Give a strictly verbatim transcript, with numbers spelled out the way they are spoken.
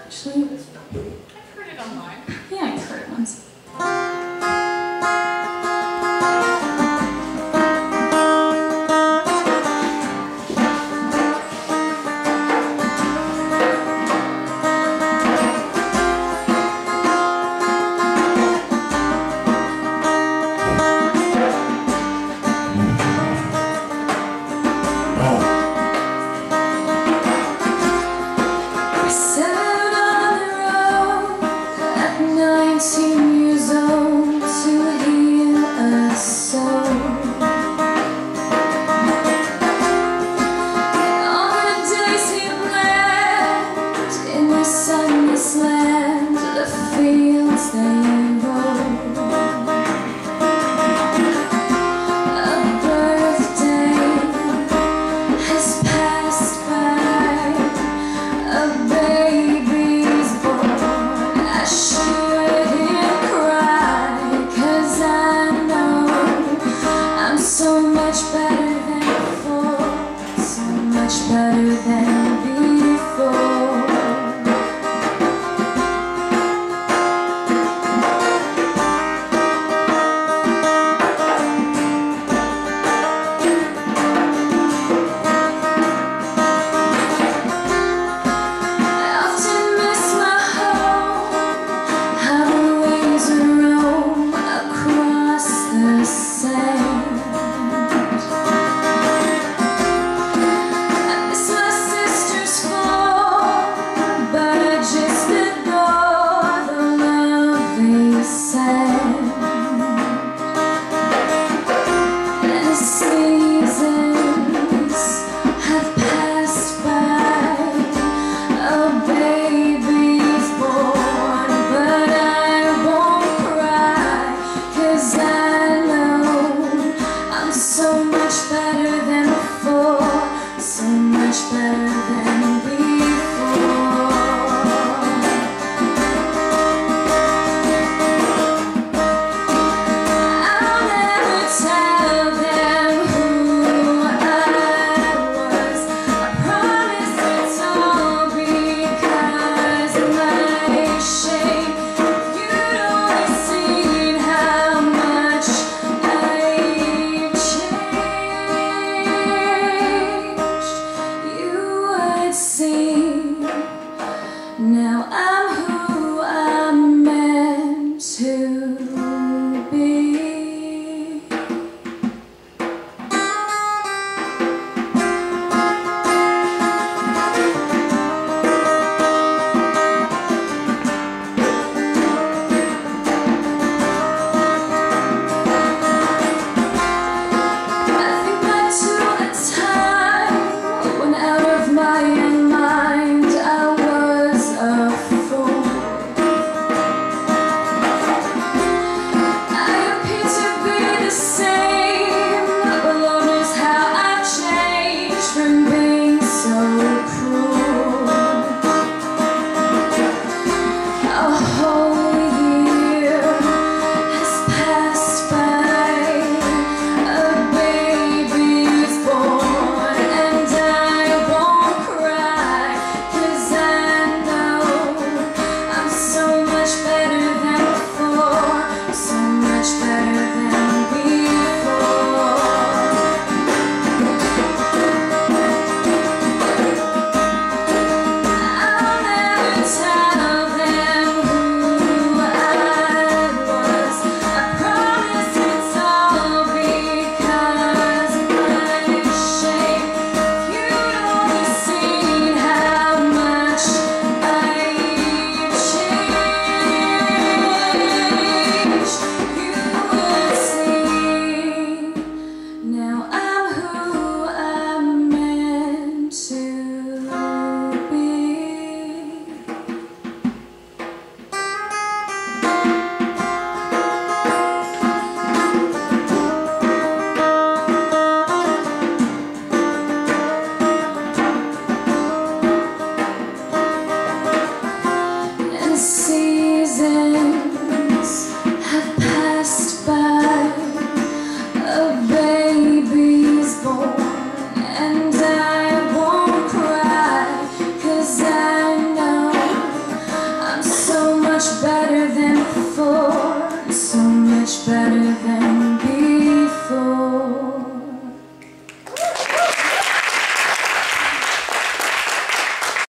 Actually, I've heard it online. yeah, I've heard it once. nineteen years old to heal a soul. And all the days he lived in the sunless land, the fields they roam. A birthday has passed by, a baby's born. I should so much better than before, so much better than before. I often miss my home, how the waves roam across the sand. So much better than before, so much better than before. I'll never tell them who I was. I promise it's all because of my shame. You'd only seen how much I see. Now I